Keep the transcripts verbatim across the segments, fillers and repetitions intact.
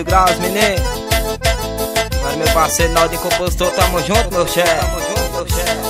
mil graus, menino. Mas meu parceiro Naldinho compositor, tamo junto, meu chefe. Tamo junto, meu chefe.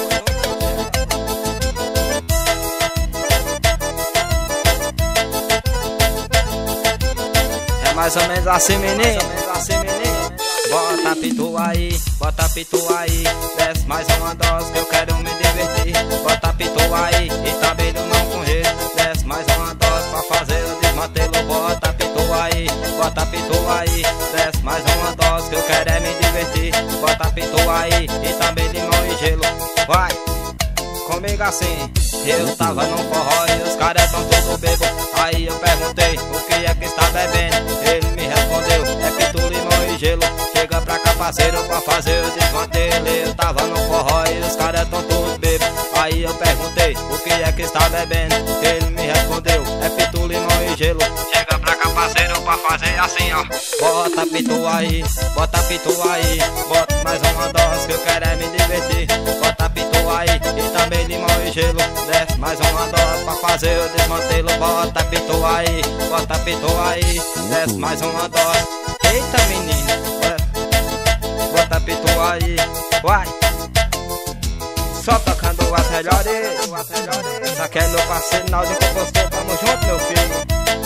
É mais ou menos assim, menino. Bota pitu aí, bota pitu aí, desce mais uma dose que eu quero me divertir. Bota pitu aí e também do não com jeito, desce mais uma dose pra fazer o desmantelo. Bota pitu aí, bota pitu aí, desce mais uma dose que eu quero é me divertir. Bota pitu aí e também limão e gelo. Vai, comigo assim. Eu tava num forró e os caras tão tudo bebo. Aí eu perguntei o que é que está bebendo. Ele me respondeu, é pitu, limão e gelo. Chega pra cá, parceiro, pra fazer o desmantelo. Eu tava no forró e os caras tão todos bebos. Aí eu perguntei o que é que está bebendo. Ele me respondeu, é pitu, limão e gelo. Chega pra cá, parceiro, pra fazer assim, ó. Bota pitu aí, bota pitu aí, bota mais uma dose que eu quero é me divertir. Bota pitu aí e também limão e gelo. Desce mais uma dose pra fazer o desmantelo. Bota pitu aí, bota pitu aí, desce mais uma dose. Eita, menino, bota pitu aí, vai. Só tocando as melhores. Isso aqui é meu parceiro Naldinho compositor, tamo junto, meu filho.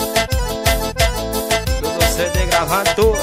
Tudo C D gravando tudo.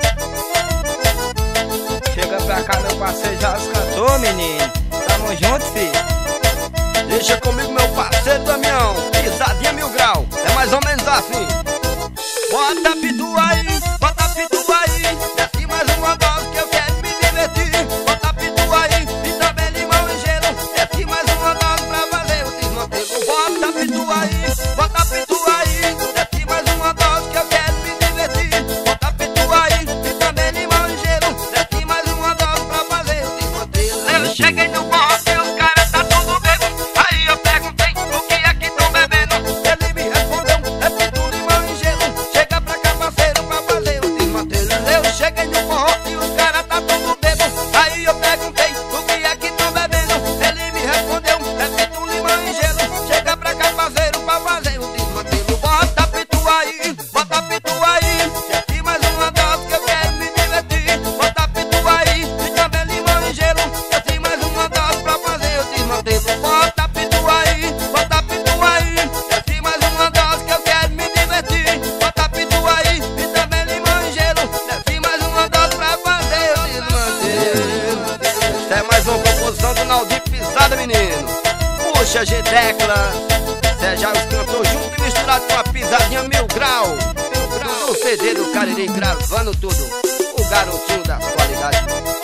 Chega pra cá, meu parceiro já os cantou, menino. Tamo junto, filho. Deixa comigo, meu parceiro Damião, pisadinha mil grau. É mais ou menos assim. Bota pitu aí, bota pitu aí, desce mais uma dose que eu quero me divertir. Bota pitu aí e também limão e gelo. Desce mais uma dose pra fazer o desmantelo. Bota pitu aí, bota pitu aí, desce mais uma dose que eu quero me divertir. Bota pitu aí e também limão e gelo. Desce mais uma dose pra fazer o desmantelo. Eu cheguei no forró e os caras tá tudo bebo. Aí eu perguntei o que é que tão bebendo. Ele me respondeu, é pitu, limão e gelo. Chega pra cá, parceiro, pra fazer o desmantelo. Eu cheguei no forró e os caras tá tudo bebo. Aí eu perguntei o que é que tão bebendo. Ele me respondeu, é pitu, limão e gelo. Chega pra cá, parceiro, pra fazer o desmantelo. Bota pitu aí, bota pitu aí, desce mais uma dose que eu quero me divertir. Bota pitu aí e também limão e gelo. Desce mais uma dose pra fazer o desmantelo. Bota pitu aí, bota pitu aí, desce mais uma dose que eu quero me divertir. Bota pitu aí e também limão e gelo. Desce mais uma dose pra fazer o desmantelo. Esta é mais uma composição do Naldinho Pisada, menino. Puxa, G-Tecla, Cê já os cantou junto e misturado com a pisadinha mil grau. No C D do Cariri gravando tudo. O garotinho da qualidade.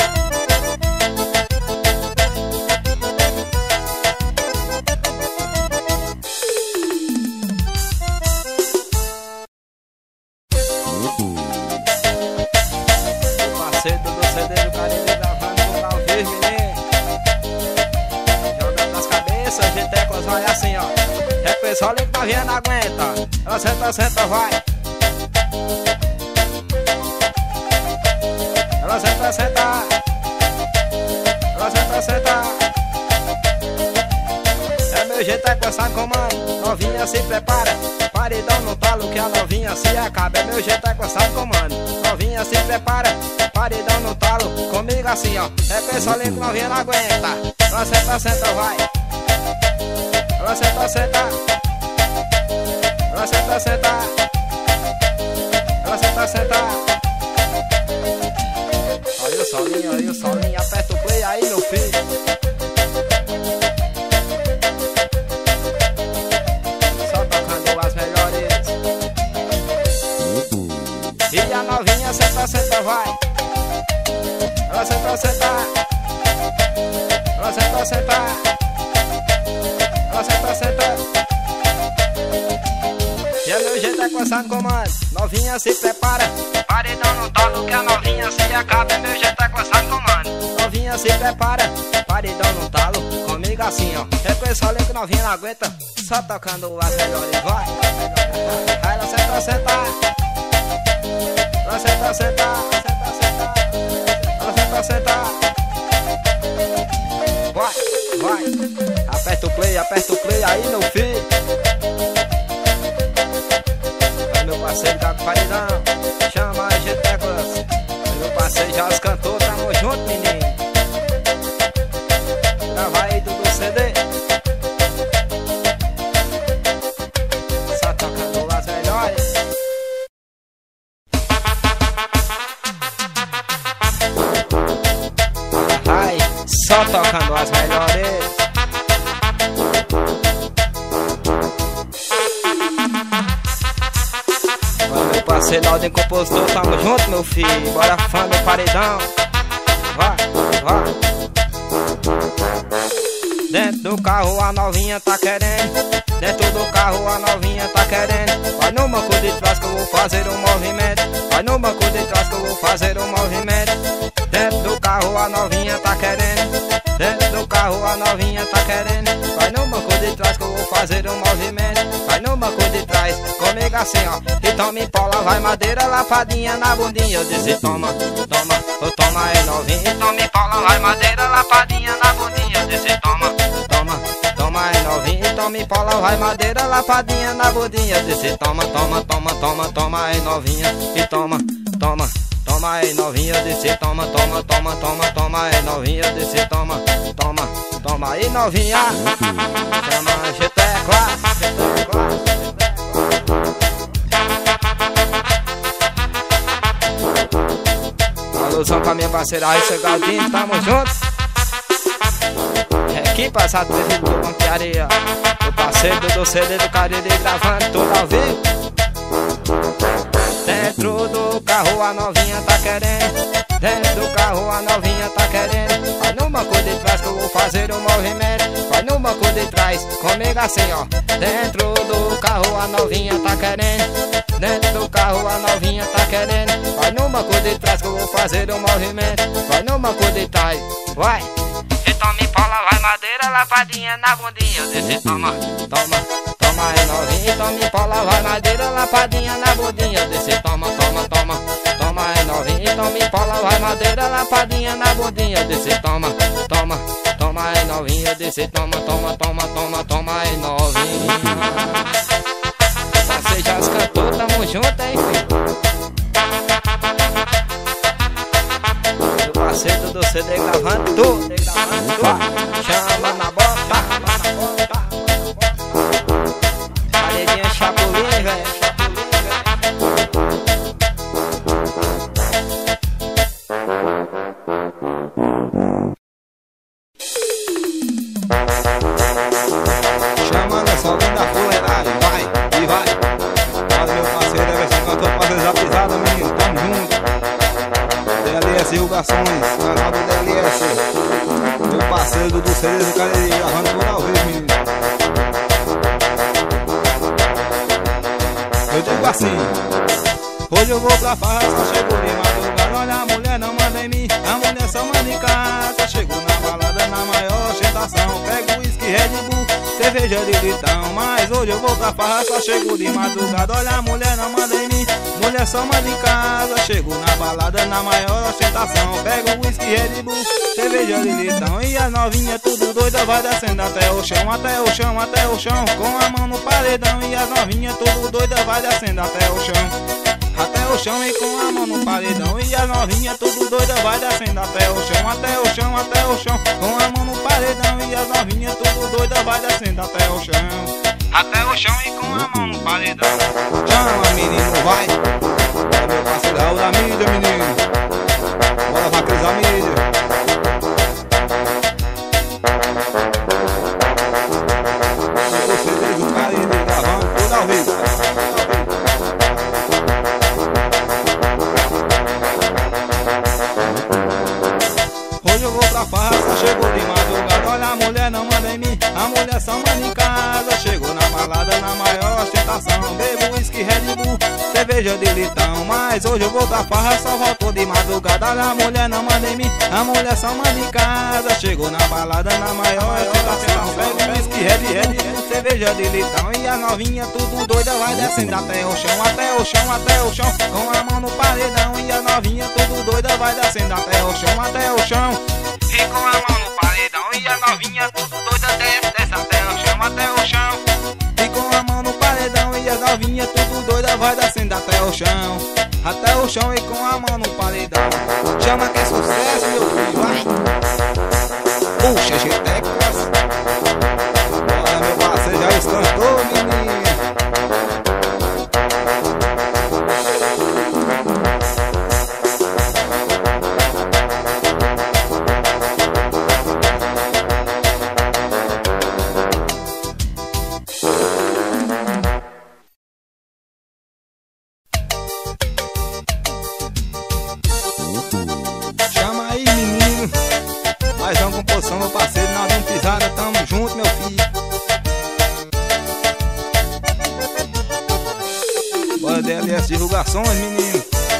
O parceiro do C D do Caribe gravando tudo ao vivo, menino. Jogando nas cabeças, G-Teclas vai assim, ó. É o pessoal ali que novinha não aguenta. Ela senta, senta, vai. Ela senta, senta. Ela senta, senta. É meu jeito, é coçar comando. Novinha se prepara, paredão no talo que a novinha se acaba. É meu jeito, é coçar comando. Novinha se prepara, paredão no talo. Comigo assim, ó. É pessoal ali que novinha não aguenta. Ela senta, senta, vai. Ela senta, senta. Ela senta, senta. Ela senta, senta. Olha o solinho, olha o solinho. Aperta o play aí, meu filho. Só tocando as melhores. E a novinha senta, senta, vai. Ela senta, senta. Ela senta, senta. Ela senta, senta. E é meu jeito, é coçar no comando. Novinha se prepara, paredão no talo que a novinha se acaba. É meu jeito, é coçar no comando. Novinha se prepara, paredão no talo. Comigo assim, ó. É com esse rolê que novinha não aguenta. Só tocando as melhores, vai. Aí ela senta, senta. Ela senta, senta. Ela senta, senta. Vai, vai. Aperta o play, aperta o play aí, meu filho. Vai, meu parceiro, tá com paredão. Chama a G-Tecla. tocando as melhores. Meu parceiro Aldem Compositor, tamo junto, meu filho. Bora fã do paredão. Vai, vai. Dentro do carro a novinha tá querendo. Dentro do carro a novinha tá querendo. Vai no banco de trás que eu vou fazer um movimento. Vai no banco de trás que eu vou fazer um movimento. Dentro do carro a novinha tá querendo. Dentro do carro a novinha tá querendo. Vai no banco de trás que eu vou fazer um movimento. Vai no banco de trás, comigo assim ó. Então me empola, vai madeira, lapadinha na bundinha. Eu disse toma, toma, oh, toma aí novinha. Então me empola, vai madeira, lapadinha na bundinha. Eu disse toma, toma, toma aí novinha. Então me empola, vai madeira, lapadinha na bundinha. Eu disse toma, toma, toma, toma, toma aí novinha. E toma, toma, toma aí novinha. Eu disse toma, toma, toma, toma, toma aí novinha. Eu disse toma, toma, toma aí novinha. Chama G-Tecla, G-Tecla. Alusão pra minha parceira Raíssa Galdinho, tamo junto. É que passado teve do Banco de Areia. O parceiro do C D do Cariri gravando tudo ao vivo. Dentro do carro a novinha tá querendo. Dentro do carro a novinha tá querendo. Vai no banco de trás que eu vou fazer um movimento. Vai no banco de trás, comigo assim ó. Dentro do carro a novinha tá querendo. Dentro do carro a novinha tá querendo. Vai no banco de trás que eu vou fazer um movimento. Vai no banco de trás, vai. Então me empola, vai madeira, lapadinha na bundinha. Eu disse toma, toma, toma aí novinha. Então me empola, vai madeira, lapadinha na bundinha. Eu disse toma, toma, toma, toma aí novinha. Então me empola, vai madeira, lapadinha na bundinha. Eu disse toma, toma, toma aí novinha. Eu disse toma, toma, toma, toma, toma aí novinha. Você já os cantou, tamo junto, hein, filho. Meu parceiro do C D gravando tudo, gravando tudo. Chama na bota, chama na bota. Paredinha chapulinha, velho. Chama nessa alguém da fuleiragem, vai e vai. Olha meu parceiro, é versão cantor pra fazer a pisada, menino, tamo junto. D L S Divulgações, canal do D L S. Meu parceiro do C D do Cariri, gravando tudo ao vivo, menino. Eu digo assim, hoje eu vou pra farra, só chego de madrugada. Olha a mulher não manda em mim, a mulher só manda em casa. Chego na balada na maior ostentação. Pego uísque, Red Bull, cerveja de litão. Mas hoje eu vou pra farra, só chego de madrugada. Olha a mulher não manda em mim, mulher só manda em casa. Chego na balada na maior ostentação. Pego uísque, Red Bull, cerveja de litão. E a novinha tudo doida vai descendo até o chão, até o chão, até o chão. Com a mão no paredão. E a novinha tudo doida vai descendo até o chão, até o chão e com a mão no paredão. E a novinha tudo doida vai descendo até o chão, até o chão, até o chão. Com a mão no paredão. E a novinha tudo doida vai descendo até o chão, até o chão e com a mão no paredão. Chama menino, vai. Bora meu parceiro Raul da mídia, menino. Bora vaqueiros da mídia. Vocês do Cariri gravando tudo ao vivo. Hoje eu vou pra farra, só chegou de madrugada. Olha a mulher não manda em mim, a mulher só manda em casa. Chegou na balada na maior ostentação. Bebo uísque, Red Bull, cerveja de litão. Mas hoje eu vou pra farra, só voltou de madrugada. Olha a mulher não manda em mim, a mulher só manda em casa. Chegou na balada na maior ostentação. Bebo uísque, Red Bull, cerveja de litão. E a novinha tudo doida vai descendo até o chão, até o chão, até o chão. Com a mão no paredão. E a novinha tudo doida vai descendo até o chão, até o chão. E com a mão no paredão. E a novinha tudo doida desce, desce até o chão, até o chão. E com a mão no paredão. E a novinha tudo doida vai descendo até o chão, até o chão e com a mão no paredão. Chama que é sucesso, meu filho, vai. Puxa, G-Teclas. Bora meu parceiro, já escantou, menino. da D L S Divulgações, menino.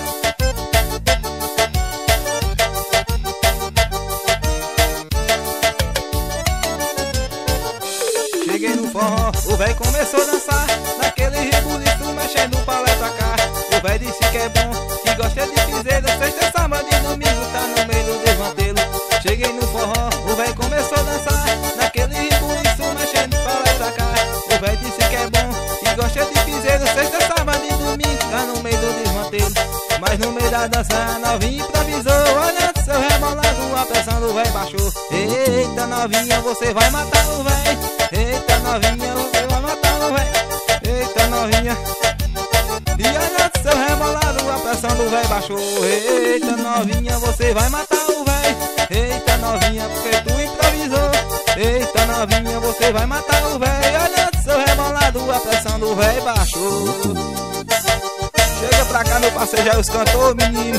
Cheguei no forró, o véi começou a dançar, naquele rebuliço mexendo pra lá e pra cá. O véi disse que é bom, que gosta de piseiro, sexta, sábado e domingo tá no meio do desmantelo. Cheguei no forró, o véi começou a dançar, naquele rebuliço mexendo pra lá e pra cá. O véi disse que é bom, que gosta de piseiro, sexta, sábado e domingo tá no meio do desmantelo. Mas no meio da dança a novinha improvisou, olhando seu rebolado, a pressão do véi baixou. Eita novinha, você vai matar o véi. Eita novinha, você vai matar o véi. Eita novinha. E olhando seu rebolado, a pressão do véi baixou. Eita novinha, você vai matar o véi. Eita novinha, porque tu improvisou. Eita novinha, você vai matar o véi. Olhando seu rebolado, a pressão do véi baixou. Chega pra cá, meu parceiro, já é os cantores, menino.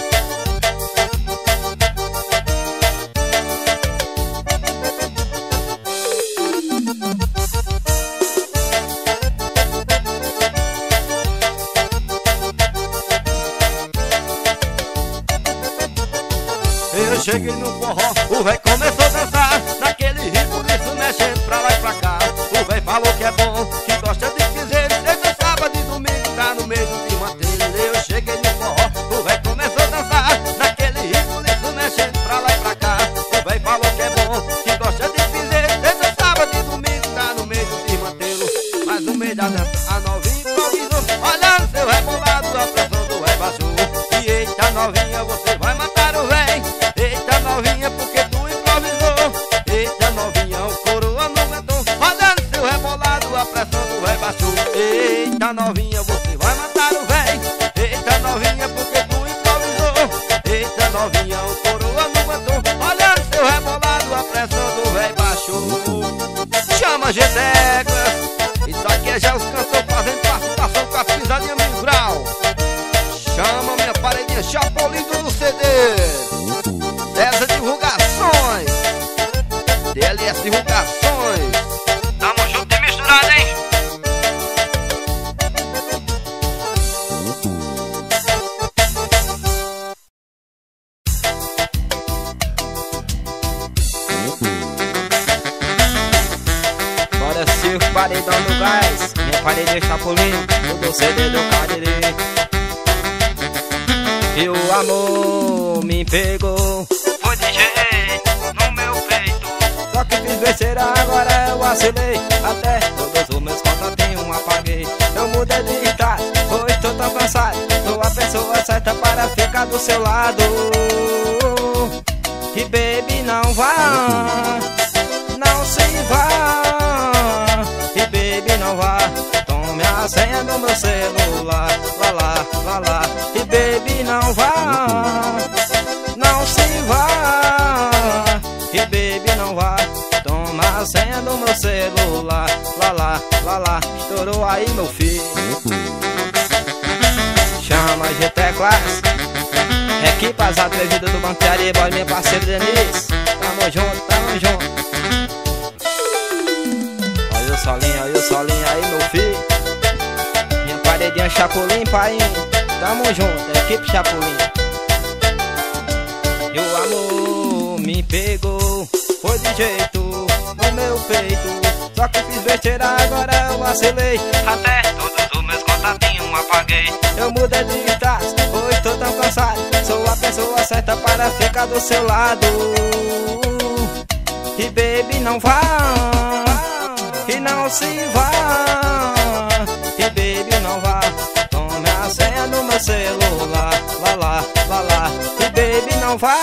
Eu cheguei no forró, o véi começou a dançar, naquele ritmo disso mexendo pra lá e pra cá. O véi falou que é bom, que gosta de piseiro, desde sábado e domingo tá no meio de manter. Eu cheguei no forró, o véi começou a dançar, naquele ritmo disso mexendo pra lá e pra cá. O véi falou que é bom, que gosta de piseiro, desde sábado e domingo tá no meio de mantê-lo. Mas no meio da dança a novinha improvisou, olhando seu rebolado, a pressão do véi baixou. E eita novinha, você vai matar o véi. Eita novinha, porque tu improvisou. Eita novinha, o coroa não aguentou, olhando seu rebolado, a pressão do véi baixou. Eita novinha, você vai matar o véi. Eita novinha, porque tu improvisou. Eita novinha, o coroa não aguentou, olhando seu rebolado, a pressão do véi baixou. Chama G-Teclas, isso aqui é já os cantores fazendo participação com a pisadinha mil grau. Chama minha paredinha Chapolin do C D. Dessas divulgações, D L S Divulgações. Tamo junto e misturado, hein? Bora circo, paredão do gás, minha paredinha Chapolin, do C D do Cariri. E o amor me pegou, foi de jeito no meu peito. Só que fiz besteira, agora eu vacilei, até todos os meus contatinhos apaguei. Eu mudei de idade, pois tô tão cansado, sou a pessoa certa para ficar do seu lado. E baby, não vá, não se vá. E baby, não vá, tome a senha do meu celular. Lá lá, lá lá. E baby, não vá, não se vá. E baby, não vá, toma a senha do meu celular. Lá lá, lá lá. Estourou aí, meu filho. Chama G-Teclas, equipas atrevidas do Banco de Boy, meu parceiro Denise. Tamo junto, tamo junto. Olha o solinho, olha o solinho aí, meu filho. Minha paredinha Chapolin, pai. Tamo junto, equipe Chapolin. E o amor me pegou, foi de jeito no meu peito. Só que fiz besteira, agora eu vacilei, até todos os meus contatinhos apaguei. Eu mudei de idade, pois tô tão cansado, sou a pessoa certa para ficar do seu lado. E baby, não vá, e não se vá. E baby, não vá, tome a senha do meu celular. Lá lá, lá lá. E baby, não vá,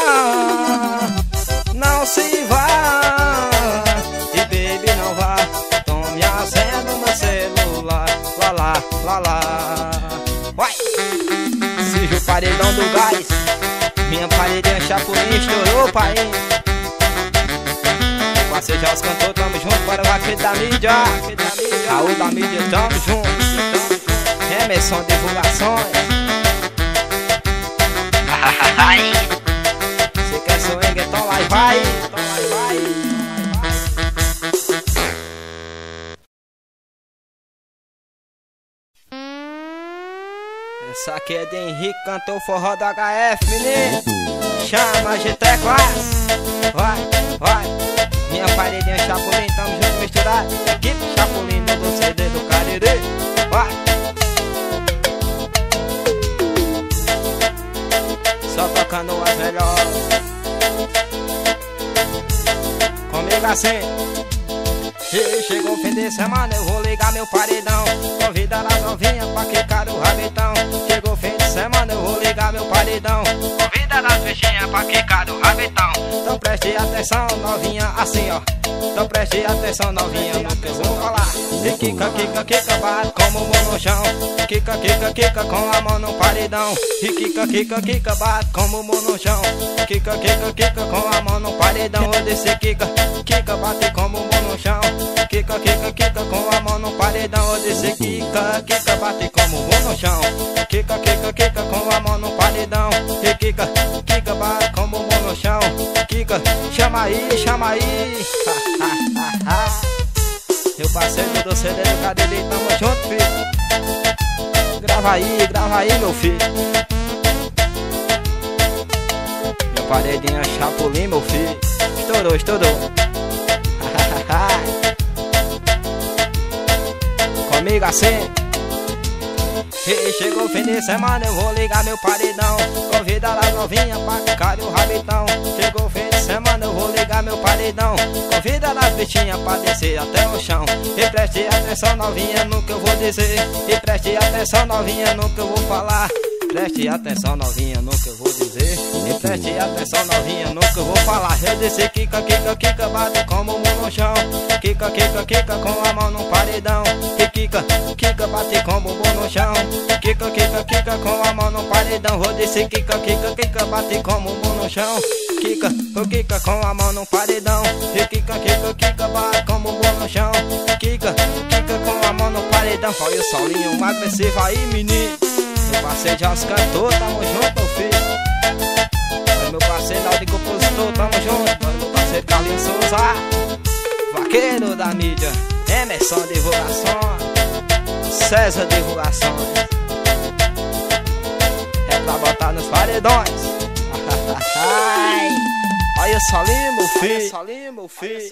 não se vá. E baby, não vá, tome a senha do meu celular. Lá lá, lá lá. Vai! Seja o paredão do gás, minha paredinha Chapolin estourou, pai. Você já os cantou, tamo junto para o vaqueiro da mídia. Raul da mídia, tamo junto. Emerson Divulgações. Você quer swing, então lá e vai. Então lá e vai. Essa aqui é de Henrique, cantor forró do H F, menino. Chama G T Class. Vai, vai. Minha paredinha Chapolin, tamo junto misturado. Equipe Chapolin do C D do Cariri. Vai. Só tocando as melhores. Comigo assim. E chegou o fim de semana, eu vou ligar meu paredão. Convida as novinhas pra quicar o rabetão. Chegou o fim de semana, eu vou ligar meu paredão. Convida as bichinhas pra quicar o rabetão. Então preste atenção, novinha, assim ó. Então preste atenção, novinha, no que eu vou falar. E quica, quica, quica, bate como o mão no chão. Quica, quica, quica, com a mão no paredão. E quica, quica, quica, bate como o mão no chão. Quica, quica, quica, com a mão no paredão. Eu disse quica, quica, bate como o mão no chão. Quica, quica, quica, com a mão no paredão. Eu disse quica, quica, bate como o mão no chão. Quica, quica, quica, com a mão no paredão. E quica, quica, bate como o mão no chão. Quica, chama aí, chama aí. Meu parceiro do C D do Cariri, tamo junto, filho. Grava aí, grava aí, meu filho. Minha paredinha Chapolin, meu filho. Estourou, estourou. Comigo assim. E chegou o fim de semana, eu vou ligar meu paredão. Convida as novinhas pra quicar o rabetão. Chegou o fim de semana, eu vou ligar meu paredão. Convida as bichinhas pra descer até o chão. E preste atenção, novinha, no que eu vou dizer. E preste atenção, novinha, no que eu vou falar. Preste atenção, novinha, no que eu vou dizer. E preste atenção, novinha, no que eu vou falar. Eu disse quica, quica, quica, bate como o mão no chão. Quica, quica, quica, com a mão no paredão. E quica, quica, bate como o mão no chão. Quica, quica, quica, com a mão no paredão. Eu disse quica, quica, quica, bate como o mão no chão. Quica, quica, com a mão no paredão. E quica, quica, quica, bate como o mão no chão. Quica, quica, com a mão no paredão. Olha o solinho agressivo aí, menino. Meu parceiro de os cantor, tamo junto, meu filho. Olha meu parceiro de compositor, tamo junto. Olha meu parceiro Carlinhos Souza, vaqueiro da mídia. Emerson Divulgações, César Divulgações. É pra botar nos paredões. Olha o solinho, meu filho. Olha o solinho, meu filho.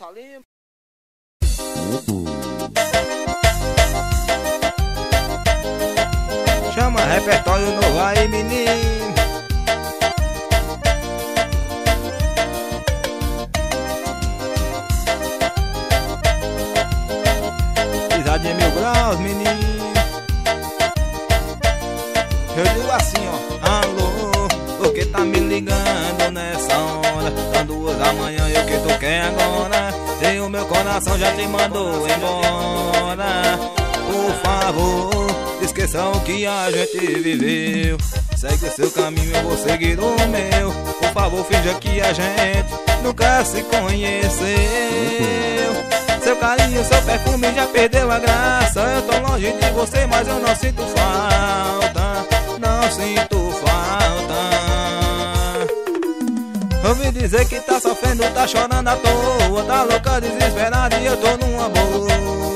Chama repertório novo aí, menino. Pisadinha mil graus, menino. Eu digo assim, ó. Alô, por que tá me ligando nessa hora? São duas da manhã e o que tu quer agora? Se o meu coração já te mandou embora, por favor, esqueça o que a gente viveu. Segue o seu caminho, eu vou seguir o meu. Por favor, finja que a gente nunca se conheceu. Seu carinho, seu perfume já perdeu a graça. Eu tô longe de você, mas eu não sinto falta. Não sinto falta. Ouvi dizer que tá sofrendo, tá chorando à toa. Tá louca, desesperada e eu tô numa boa.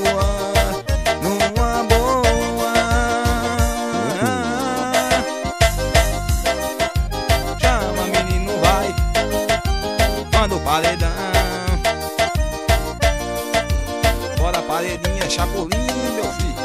Paredão, bora paredinha Chapolin, meu filho.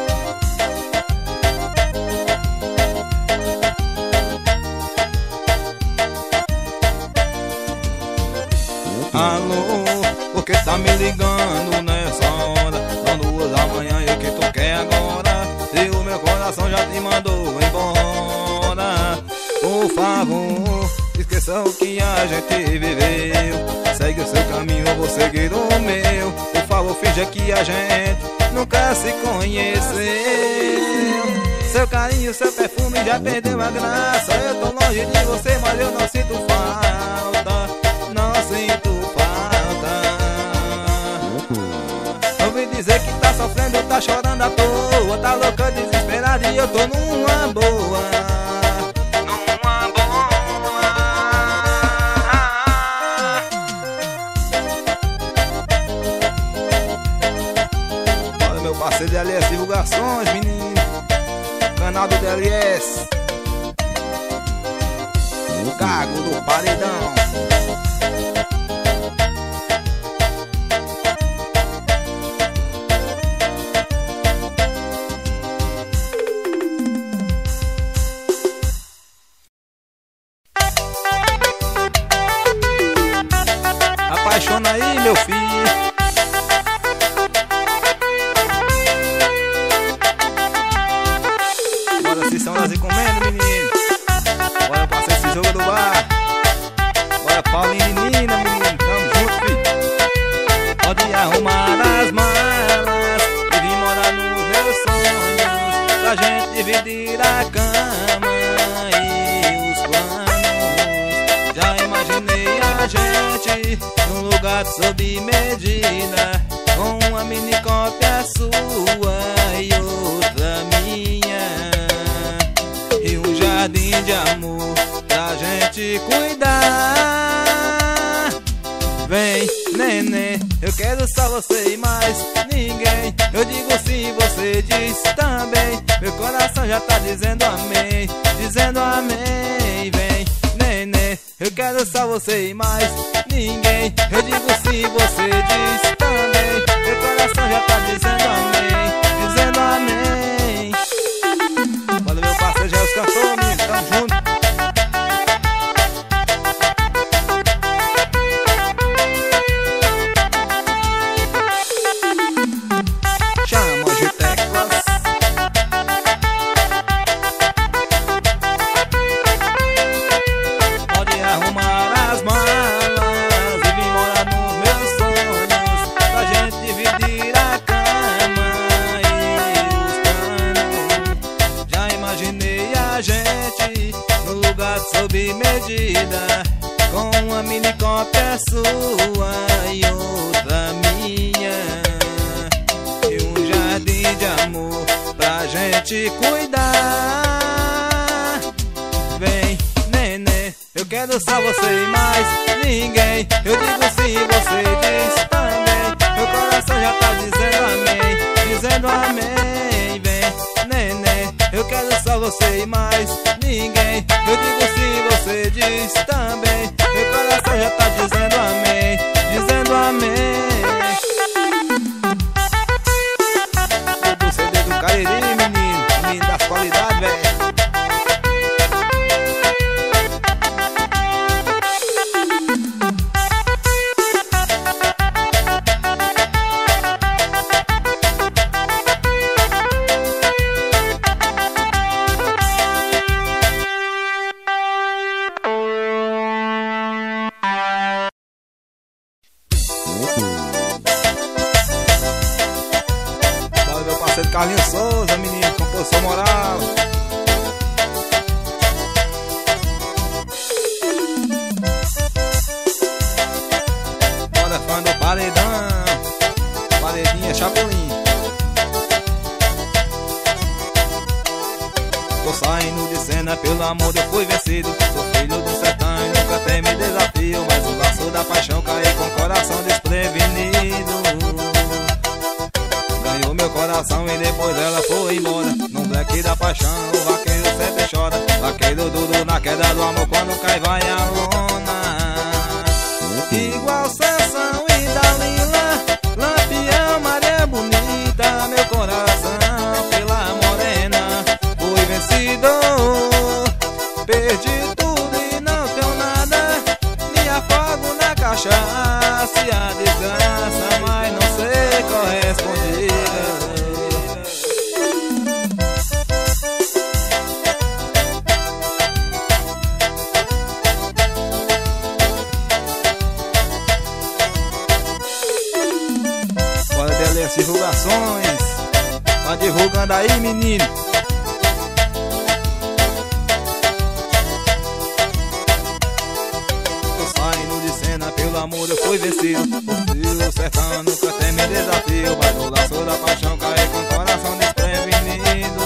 Alô, por que tá me ligando nessa hora? São duas da manhã e o que tu quer agora? Se o meu coração já te mandou embora, por favor, esqueça o que a gente viveu. Segue o seu caminho, eu vou seguir o meu. Por favor, finja que a gente nunca se conheceu. Seu carinho, seu perfume já perdeu a graça. Eu tô longe de você, mas eu não sinto falta. Não sinto falta. Ouvi dizer que tá sofrendo, tá chorando à toa. Tá louca, desesperada e eu tô numa boa. Parceiro D L S Divulgações, menino. Canal do D L S. O Gago do Paredão. Apaixona aí, meu filho. Bora, se são das encomendas, menino. Bora passar esse jogo do bar. Bora, Paulinho e Nina, menino. Tamo junto, filho. Pode arrumar as malas e vir morar nos meus sonhos, pra gente dividir a cama e os planos. Já imaginei a gente num lugar sob medida, com uma mini cópia sua e outra minha, e um jardim de amor pra gente cuidar. Vem, neném, eu quero só você e mais ninguém. Eu digo sim, você diz também. Meu coração já tá dizendo amém, dizendo amém. Vem, neném, eu quero só você e mais ninguém. Eu digo sim, você diz também. Meu coração já tá dizendo amém, dizendo amém. Valeu, meu parceiro, já é os cantores, menino, tamo junto. Chama de teclas. Pode arrumar as malas e vir morar nos meus sonhos, pra gente dividir a cama e os planos. Já imaginei a gente num lugar sob medida, com uma mini cópia sua e outra minha, e um jardim de amor pra gente cuidar. Vem, neném, eu quero só você e mais ninguém. Eu digo sim, você diz também. Meu coração já tá dizendo amém, dizendo amém. Vem, neném, eu quero só você e mais ninguém. Eu digo sim, você diz também. Meu coração já tá dizendo amém, dizendo amém. Do C D do Cariri, menino, menino das qualidades, velho. Bora, meu parceiro Carlinhos Souza, menino, composição moral. Bora, fã do Paredão, Paredinha, Chapolin. Tô saindo de cena, pelo amor eu fui vencido. Sou filho do sertão e nunca teme desafio, mas o laço da paixão caí com o coração desprevenido. Ganhou meu coração e depois ela foi embora. No black da paixão o vaqueiro sempre chora. Vaqueiro duro na queda do amor, quando cai vai a lona. Igual Sansão e Dalila, Lampião, Maria Bonita. Meu coração pela morena fui vencedor. Perdi tudo e não tenho nada, me afogo na cachaça e a desgraça, mas não sei correspondida. Bora, D L S Divulgações, tá divulgando aí, menino. Pelo amor eu fui vencido. O sertão nunca teme desafio, mas no laço da paixão caí com o coração desprevenido.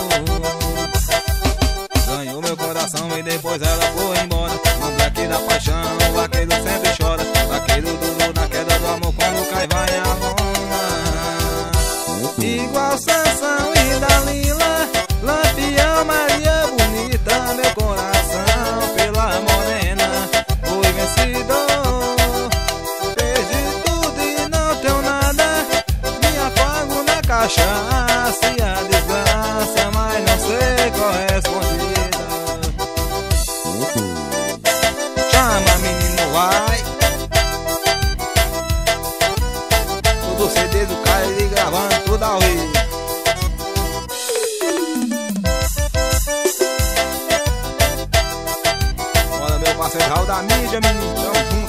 Ganhou meu coração e depois ela foi embora. No black da paixão o vaqueiro sempre chora. Vaqueiro duro na queda do amor, quando cai vai a lona. Igual Sansão e Dalila, Lampião, Maria Bonita. Meu coração pela morena Raul da mídia, menino, tamo junto.